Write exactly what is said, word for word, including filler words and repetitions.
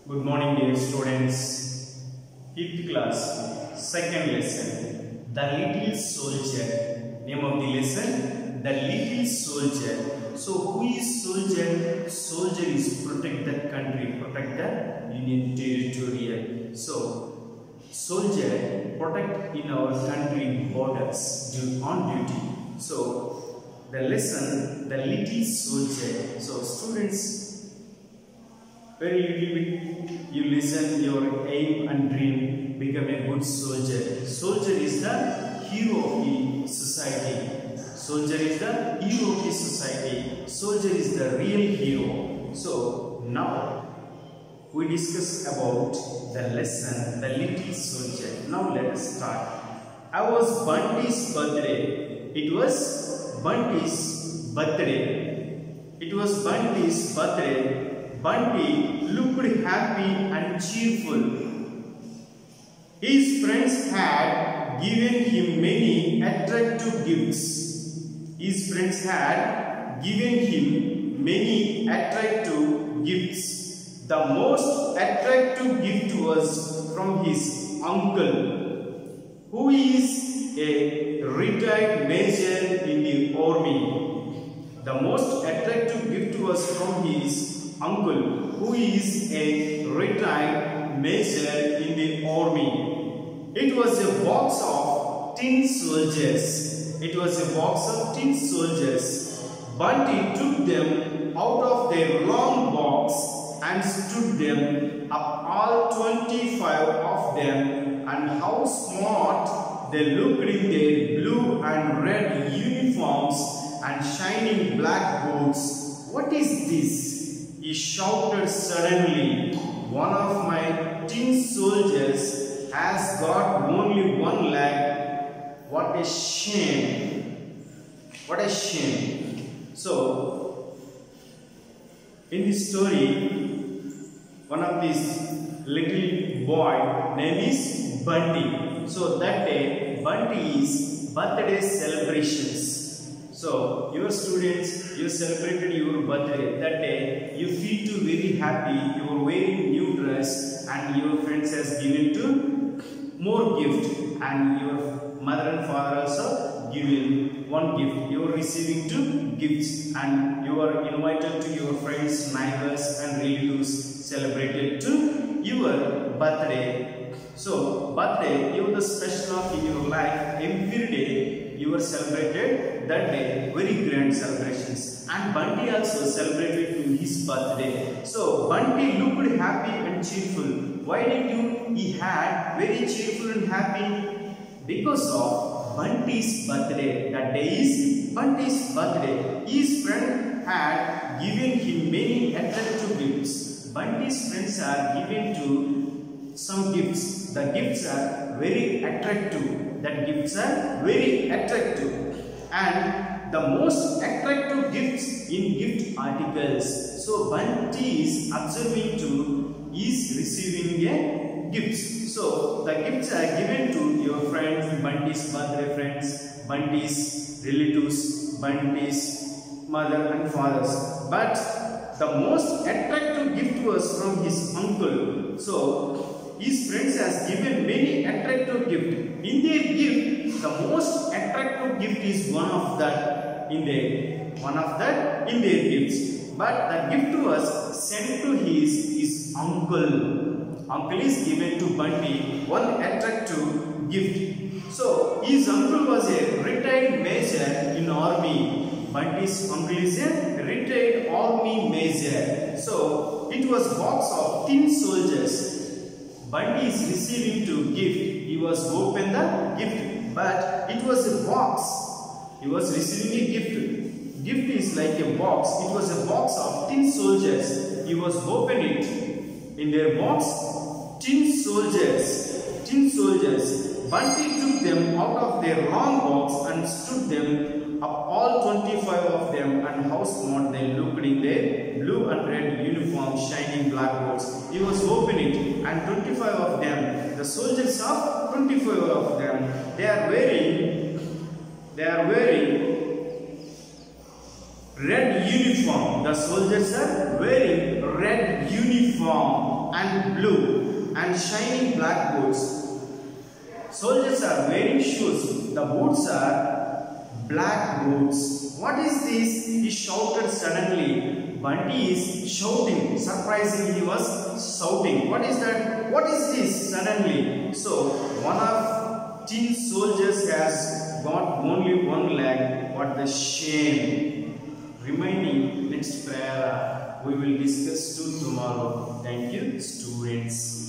Good morning, dear students. Fifth class, second lesson, The Little Soldier. Name of the lesson, The Little Soldier. So, who is soldier? Soldier is protect the country, protect the Union territorial. So, soldier protect in our country borders on duty. So, the lesson, The Little Soldier. So, students, very little bit you listen your aim and dream, become a good soldier. Soldier is the hero of the society. Soldier is the hero of the society. Soldier is the real hero. So now we discuss about the lesson, The Little Soldier. Now let us start. I was Bunty's birthday. It was Bunty's birthday. It was Bunty's birthday. Bunty looked happy and cheerful. His friends had given him many attractive gifts. His friends had given him many attractive gifts. The most attractive gift was from his uncle, who is a retired major in the army. The most attractive gift was from his uncle, who is a retired major in the army. It was a box of tin soldiers. It was a box of tin soldiers. Bunty took them out of their long box and stood them up, all twenty-five of them, and how smart they looked in their blue and red uniforms and shining black boots. What is this? He shouted suddenly. One of my tin soldiers has got only one leg. What a shame. What a shame. So, in this story, one of these little boy name is Bunty. So, that day, Bunty's birthday celebrations. So, your students, you celebrated your birthday. That day, you feel too very happy. You are wearing new dress, and your friends has given to more gift, and your mother and father also given one gift. You are receiving two gifts, and you are invited to your friends, neighbors, and relatives celebrated to your birthday. So, birthday, you are the special of in your life. Every day you were celebrated that day, very grand celebrations. And Bunty also celebrated to his birthday. So, Bunty looked happy and cheerful. Why did you? He had very cheerful and happy because of Bunty's birthday. That day is Bunty's birthday. His friend had given him many attractive gifts. Bunty's friends are given to some gifts. The gifts are very attractive. That gifts are very attractive. And the most attractive gifts in gift articles. So Bunty is observing to is receiving a gifts. So the gifts are given to your friends, Bunty's birthday friends, Bunty's relatives, Bunty's mother and fathers. But the most attractive gift was from his uncle. So his friends has given many attractive gifts. In their gift, the most attractive gift is one of that in their one of that in their gifts. But the gift was sent to his his uncle. Uncle is given to Bunty one attractive gift. So his uncle was a retired major in army. Bunty's uncle is a retired army major. So it was box of tin soldiers. Bunty is receiving to gift. He was open the gift, but it was a box. He was receiving a gift. Gift is like a box. It was a box of tin soldiers. He was open it. In their box, tin soldiers. Tin soldiers. Bunty took them out of their long box and stood them up, all twenty-five of them, and how smart they looked in their blue and red uniform, shining blackboards. He was opening it, and twenty-five of them, the soldiers of twenty-five of them, they are wearing, they are wearing red uniform. The soldiers are wearing red uniform, and and blue and shining black boots. Soldiers are wearing shoes. The boots are black boots. What is this? He shouted suddenly. Bunty is shouting. Surprisingly, he was shouting. What is that? What is this suddenly? So, one of tin soldiers has got only one leg. What the shame. Remaining next prayer we will discuss to tomorrow. Thank you, students.